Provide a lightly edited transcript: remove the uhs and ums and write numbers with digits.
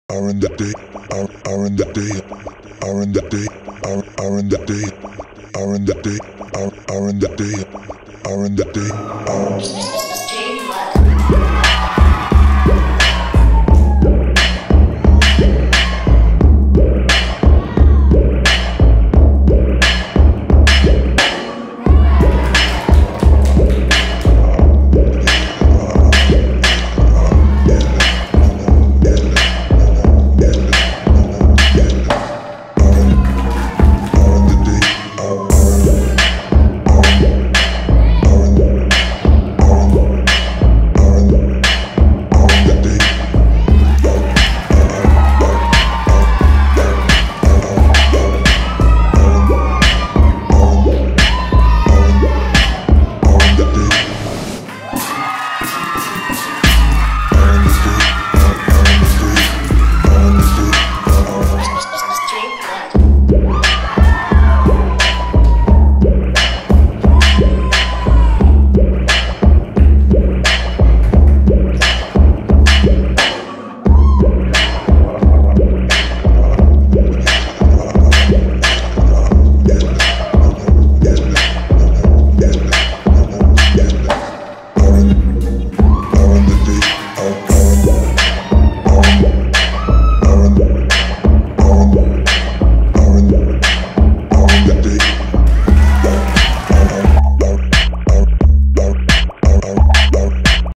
are in the day, are in the day, are in the day, are in the day, are in the day, are in the day, are in the day,